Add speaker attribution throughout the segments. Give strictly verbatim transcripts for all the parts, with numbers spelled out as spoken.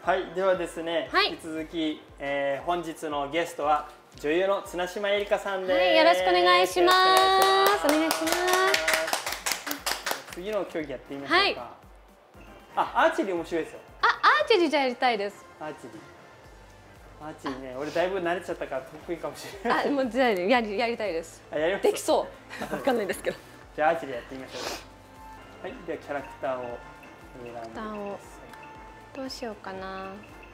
Speaker 1: はい、ではですね、
Speaker 2: はい、
Speaker 1: 引き続き、えー、本日のゲストは女優の綱島えりかさんです。
Speaker 2: はい、よろしくお願いします。お願いします。
Speaker 1: 次の競技やってみましょうか。はい、あ、アーチェリー面白いですよ。
Speaker 2: あ、アーチェリーじゃやりたいです。
Speaker 1: アーチェリー。アーチェリーね、俺だいぶ慣れちゃったから得意かもしれない。
Speaker 2: あ、もうじゃあやりやりたいです。
Speaker 1: あ、やります。
Speaker 2: できそう。わかんないですけど。
Speaker 1: じゃあアーチェリーやってみましょうか。はい、ではキャラクターを選んでください。
Speaker 2: どうしようかな。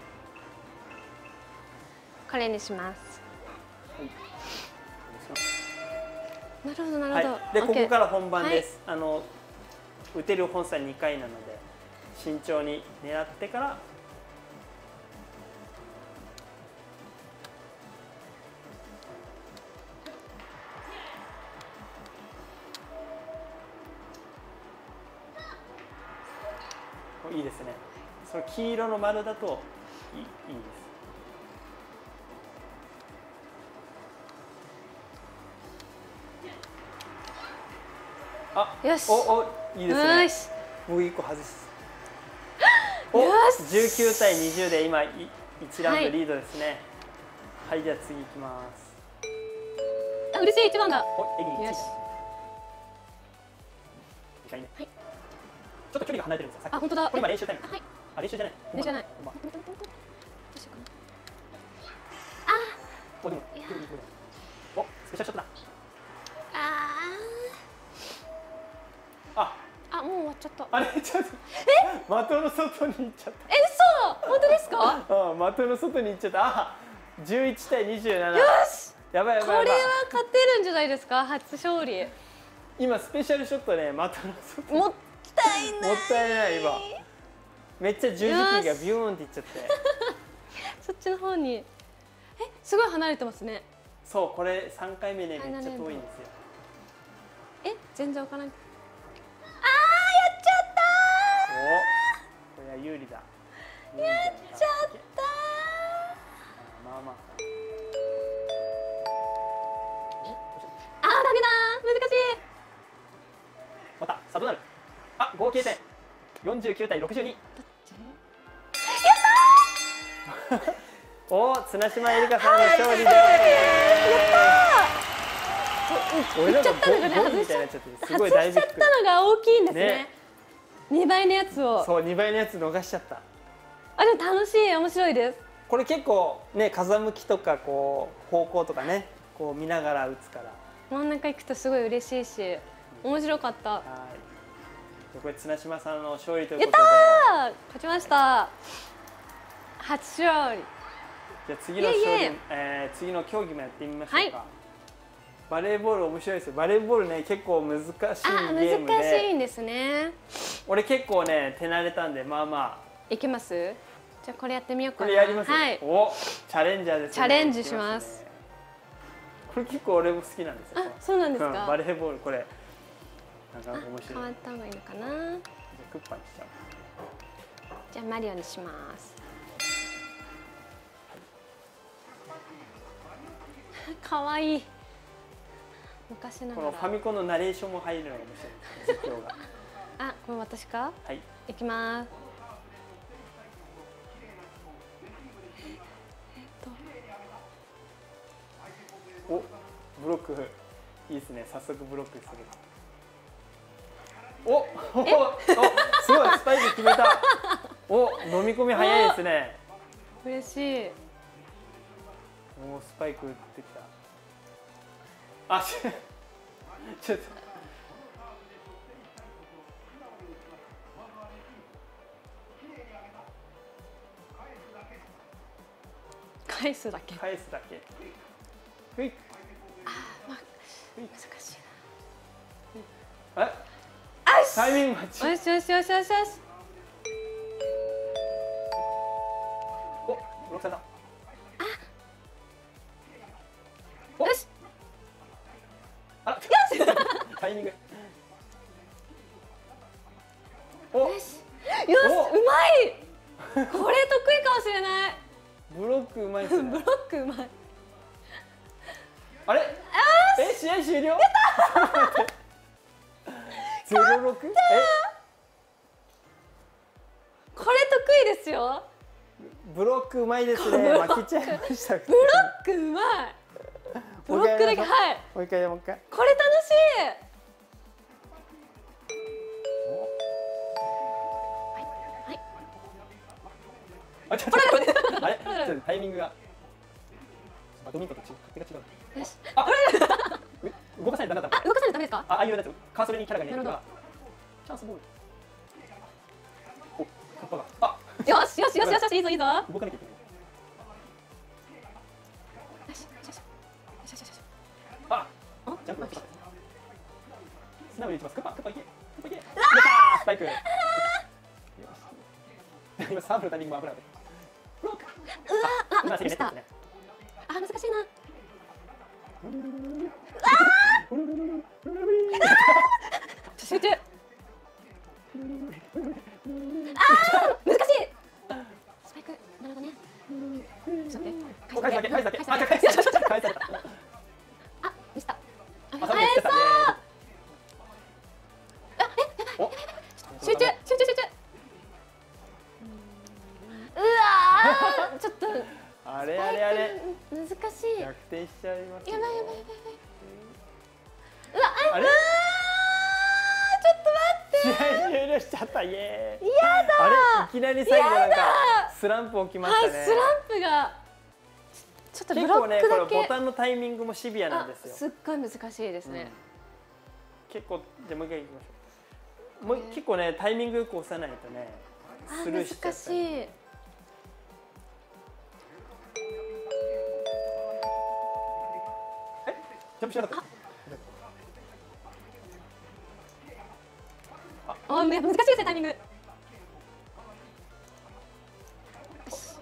Speaker 2: これにします。はい、なるほどなるほど。はい、
Speaker 1: でここから本番です。はい、あの打てる本数はにかいなので慎重に狙ってから。いいですね。その黄色の丸だといい、いいです。あ、
Speaker 2: よし。
Speaker 1: お、お、いいですね。僕一個外す。お、じゅうきゅうたいにじゅうで今いちラウンドリードですね。はい、はい、じゃあ次いきます。
Speaker 2: あ、嬉しい一番だ。
Speaker 1: お、エリー。
Speaker 2: よし。
Speaker 1: はい。ちょっと距離が離れてるんですよ。
Speaker 2: あ、本当だ。
Speaker 1: これ今練習タイム。
Speaker 2: はい。
Speaker 1: あ、練習じゃない。
Speaker 2: 練習じゃない。あ。
Speaker 1: お、でも。お、スペシャルショットだ。あ。
Speaker 2: あ、もう終わっちゃった。
Speaker 1: あれ、ちょっと。
Speaker 2: え、
Speaker 1: 的の外に行っちゃった。
Speaker 2: え、嘘、本当ですか？
Speaker 1: あ、的の外に行っちゃった。あ、じゅういちたいにじゅうなな。
Speaker 2: よし。
Speaker 1: やばいやばい。
Speaker 2: これは勝てるんじゃないですか、初勝利。
Speaker 1: 今スペシャルショットね、的の外。
Speaker 2: もったいない。
Speaker 1: もったいない今。めっちゃ十字キーがビューンっていっちゃって。
Speaker 2: そっちの方に。え、すごい離れてますね。
Speaker 1: そう、これ三回目ね、めっちゃ遠いんですよ。
Speaker 2: え、全然わからない。
Speaker 1: お、これは有利だ。
Speaker 2: やっちゃった。
Speaker 1: まあまあ。
Speaker 2: あー、ダメだー、難しい。
Speaker 1: また、さあどうなる。あ、合計点よんじゅうきゅうたいろくじゅうに。やったー。お、綱島えりかさんの勝利です。やったー。俺なんかゴーみたいになっちゃって、すごい大びっくり。外しちゃ
Speaker 2: ったのが大きいんですね。にばいのやつを。
Speaker 1: そう、にばいのやつ逃しちゃった。
Speaker 2: あ、でも楽しい、面白いです。
Speaker 1: これ結構ね、風向きとかこう方向とかね、こう見ながら打つから。
Speaker 2: 真ん中行くとすごい嬉しいし、面白かった。はい。
Speaker 1: これ綱島さんの勝利ということで。
Speaker 2: やったー、勝ちました。初勝利。
Speaker 1: じゃあ次の勝利、えー、次の競技もやってみましょうか。はい、バレーボール面白いですよ。バレーボールね、結構難しいゲームで。
Speaker 2: 難しいんですね。
Speaker 1: 俺結構ね、手慣れたんで、まあまあ。
Speaker 2: いけます？じゃあこれやってみようかな。
Speaker 1: これやります。
Speaker 2: はい。
Speaker 1: お、チャレンジャーですね。
Speaker 2: チャレンジします。
Speaker 1: これ結構俺も好きなんですよ。
Speaker 2: あ、そうなんですか。
Speaker 1: バレーボールこれなんか面白い。
Speaker 2: 変わった方がいいのかな。じゃ
Speaker 1: あクッパにしちゃう。
Speaker 2: じゃあマリオにします。可愛い。昔ながら。
Speaker 1: このファミコンのナレーションも入るのが面白い。実況が。
Speaker 2: あ、これ私か。
Speaker 1: はい。
Speaker 2: いきます。
Speaker 1: お、ブロックいいですね。早速ブロックする。お、お、お、すごいスパイク決めた。お、飲み込み早いですね。
Speaker 2: 嬉しい。
Speaker 1: もうスパイク打ってきた。あ、ちょっと。
Speaker 2: 返すだけ。
Speaker 1: 返すだけ。ふい。
Speaker 2: あ、まあ、難しい
Speaker 1: な。え。タイミング待ち。
Speaker 2: よしよしよしよしよし。
Speaker 1: お、ブロックされた。
Speaker 2: あ。よし。
Speaker 1: あ、よし。タイミング。お。よし。
Speaker 2: よし、うまい。これ得意かもしれない。
Speaker 1: ブロックうまいですね。
Speaker 2: ブロックうまい。
Speaker 1: あれ？え、試合終了？ゼロ六？え？
Speaker 2: これ得意ですよ。
Speaker 1: ブロックうまいですね。負けちゃいました。
Speaker 2: ブロックうまい。ブロックだけ、はい。
Speaker 1: もう一回もう一回。
Speaker 2: これ楽しい。
Speaker 1: あ、ちょっとあれ、ちょっとタイミングがバドミントンと勝手が違う。よし。あ、動かさないとダメだった。
Speaker 2: あ、動かさないとダメですか？
Speaker 1: あ、ああいうやつ、カーソルにキャラがいないから。チャンスボール。お、カッパが。あ、
Speaker 2: よしよしよしよしよし、いいぞいいぞ。
Speaker 1: 動かなきゃいけない。
Speaker 2: よしよしよしよしよしよし。
Speaker 1: あ、ジャンプが素直に打ちます。カッパ、カッパいけ。カッパいけ。スパイク。今サーブのタイミングも危ない。
Speaker 2: うわあ、あ、した。あ、難しいな。集中。ああ、難しい。スパイク、なるほどね。ちょっと
Speaker 1: 待って。返すだけ、返すだけ。あ、返された。返された。
Speaker 2: あ、ミスった。
Speaker 1: 返
Speaker 2: そう。あ、え、やばい。集中、集中、集中。うわー、ちょっと
Speaker 1: あれあれあれ
Speaker 2: 難しい。
Speaker 1: 逆転しちゃいます。
Speaker 2: やばいやばいやばい。うわ、
Speaker 1: あれ？
Speaker 2: ちょっと待って。
Speaker 1: 試合終了しちゃった。イエーイ。
Speaker 2: やだ。
Speaker 1: あれいきなり最後なんかスランプ起きましたね。
Speaker 2: はい、スランプがちょっとブロックだけ。結構ね、
Speaker 1: これボタンのタイミングもシビアなんですよ。
Speaker 2: すっごい難しいですね。
Speaker 1: 結構じゃもう一回いきましょう。もう結構ねタイミングよく押さないとねスルーしちゃった。
Speaker 2: 難しい。
Speaker 1: ジャンプしなかった。
Speaker 2: あ、難しいですねタイミング。よし。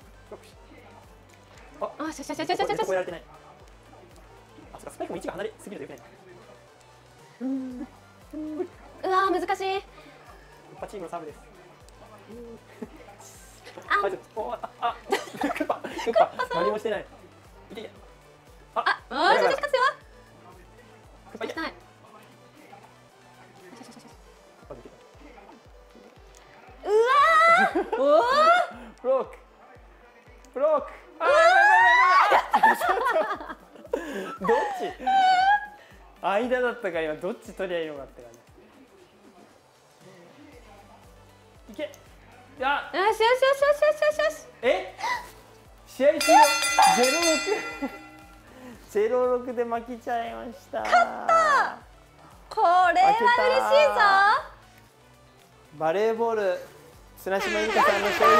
Speaker 2: あ、よしよしよしよしよしよし。
Speaker 1: ここやられてない。あ、そうかスパイクも位置が離れすぎるとよくない。
Speaker 2: うわー、難しい。
Speaker 1: パチームのサーブです。
Speaker 2: あ、
Speaker 1: おああクッパクッパ何もしてない。いけいけ。
Speaker 2: あ、あ、よしよし勝つよ。
Speaker 1: クッパいけ。
Speaker 2: はい。うわー。おお。
Speaker 1: ブロック。ブロック。ああ。どっち？間だったから今どっち取りゃいいのかって感じ。いけ。いや。
Speaker 2: よしよしよしよしよしよし。
Speaker 1: え？試合終了。ゼロ六。ゼロ六で負けちゃいました。
Speaker 2: 勝った。これは嬉しいぞ。
Speaker 1: バレーボール綱島ゆりかさんの勝利です。これ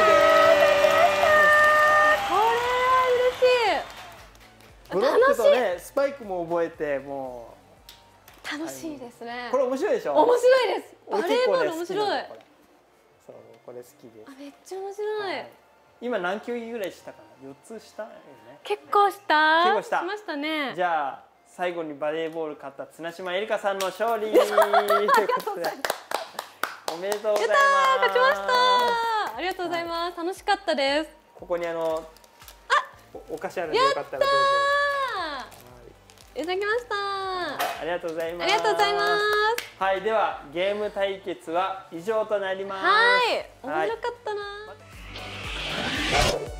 Speaker 2: は嬉しい。
Speaker 1: ブロックとねスパイクも覚えても
Speaker 2: う楽しいですね。
Speaker 1: これ面白いでしょ。
Speaker 2: 面白いです。バレーボール面白い。
Speaker 1: そうこれ好きです。
Speaker 2: あ、めっちゃ面白い。
Speaker 1: 今何球ぐらいしたかな。よっつしたよね。
Speaker 2: 結構した。
Speaker 1: 結構した。
Speaker 2: しましたね。
Speaker 1: じゃあ最後にバレーボール勝った綱島えりかさんの勝利ということでおめでとうございます。
Speaker 2: 勝ちました。ありがとうございます。楽しかったです。
Speaker 1: ここにあのお菓子あるんでよかったらどうぞ。
Speaker 2: いただきました。
Speaker 1: ありがとうございます。
Speaker 2: ありがとうございます。
Speaker 1: はい、ではゲーム対決は以上となります。
Speaker 2: はい、面白かったな。